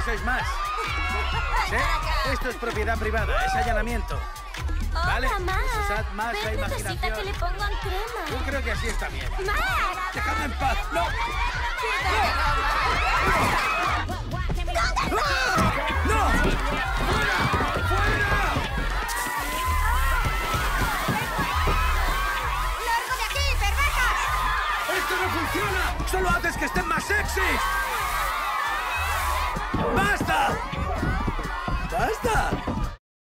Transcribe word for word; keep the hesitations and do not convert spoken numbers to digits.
sois más. ¿Sí? Esto es propiedad privada, es allanamiento. ¿Vale? Hola, Ma. Usad más la Beth imaginación. necesita que le pongan crema. Yo creo que así está bien. ¡Ma! ¡Dejadme en paz! ¡No! ¡No! ¡Fuera! ¡Fuera! ¡Largo de aquí, perversa! ¡Esto no funciona! ¡Solo haces que estén más sexys! ¡Basta! ¡Basta!